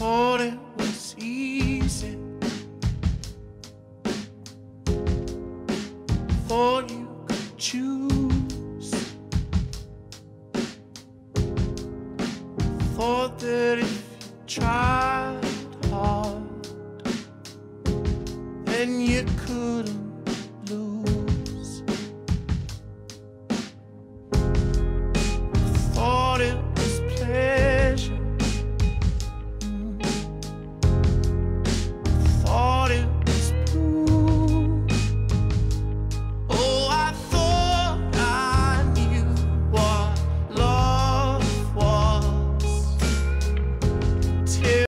thought it was easy. Thought you could choose. Thought that if you tried hard, then you couldn't